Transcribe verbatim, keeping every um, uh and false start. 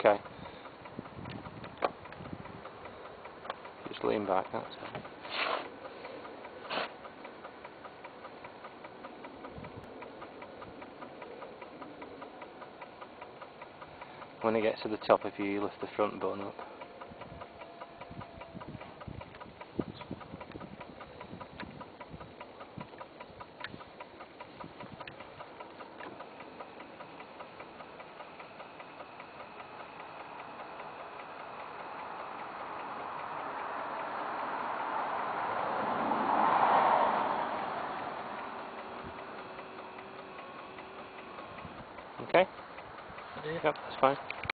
Okay. Just lean back, that's it. When it gets to the top, if you lift the front button up. Okay? Yep, that's fine.